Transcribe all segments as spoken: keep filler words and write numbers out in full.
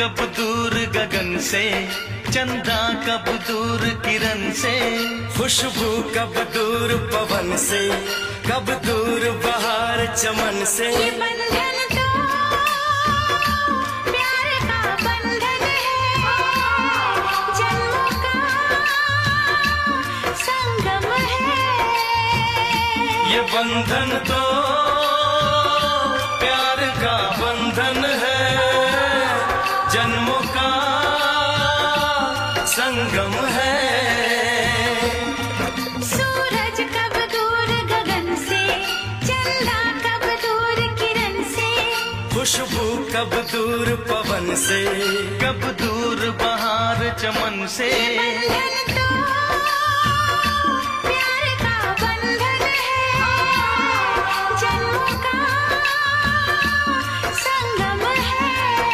कब दूर गगन से, चंदा कब दूर किरण से, खुशबू कब दूर पवन से, कब दूर बहार चमन से। ये बंधन तो प्यार का बंधन है, जन्मों का संगम है। ये बंधन तो प्यार का बंधन है, जन्मों का संगम है। सूरज कब दूर गगन से, चंदा कब दूर किरण से, खुशबू कब दूर पवन से, कब दूर बहार चमन से। बंधन तो प्यार का बंधन है, जन्मों का संगम है।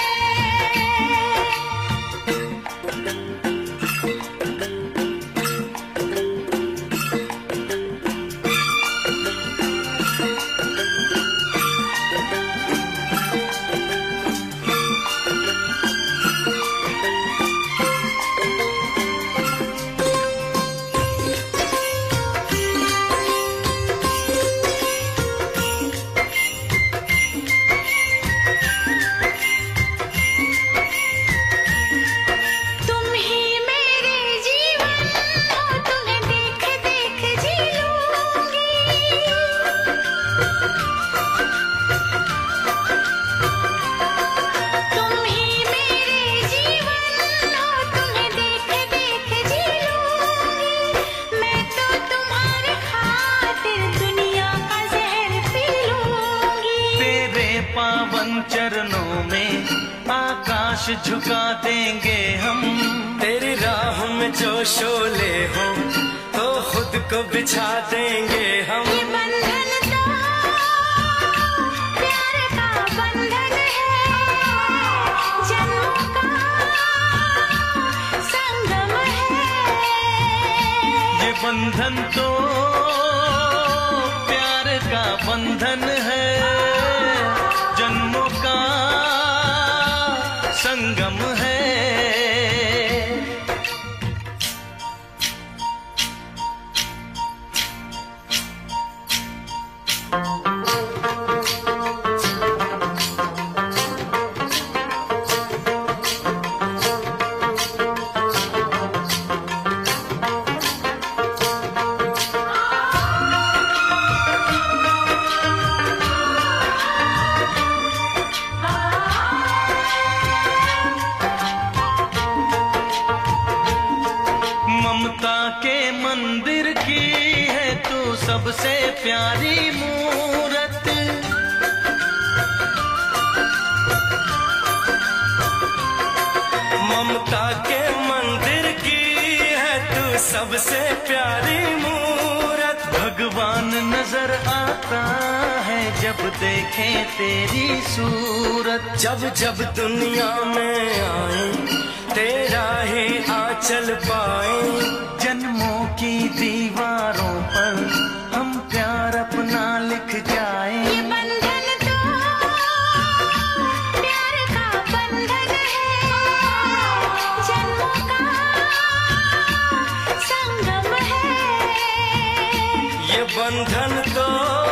तुम ही मेरे जीवन हो, तुम्हें देख देख जी लूंगी। तुम ही मेरे जीवन हो, तुम्हें देख देख जी लूंगी। मैं तो तुम्हारे खातिर दुनिया का जहर पी लूंगी। तेरे पावन चरणों में आकाश झुका देंगे हम। तेरी राह में जो शोले हो तो खुद को बिछा देंगे हम। ये बंधन तो प्यार का बंधन है, जन्मों का संगम है। ये बंधन तो प्यार का बंधन है, जन्मों का संगम है। ममता के मंदिर की है तू सबसे प्यारी मूरत। ममता के मंदिर की है तू सबसे प्यारी मूरत। भगवान नजर आता है जब देखे तेरी सूरत। जब जब दुनिया में आए तेरा ही आंचल पाए। जन्मों की दीवारों पर हम प्यार अपना लिख जाए। ये बंधन तो प्यार का बंधन है, जन्मों का संगम है। ये बंधन तो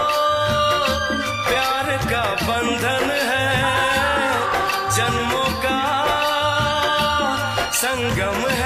प्यार का बंधन है, जन्मों का संगम है।